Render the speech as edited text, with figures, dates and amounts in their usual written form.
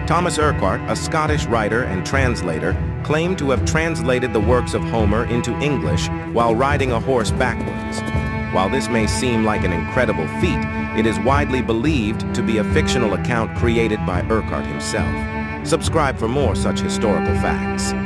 Thomas Urquhart, a Scottish writer and translator, claimed to have translated the works of Homer into English while riding a horse backwards. While this may seem like an incredible feat, it is widely believed to be a fictional account created by Urquhart himself. Subscribe for more such historical facts.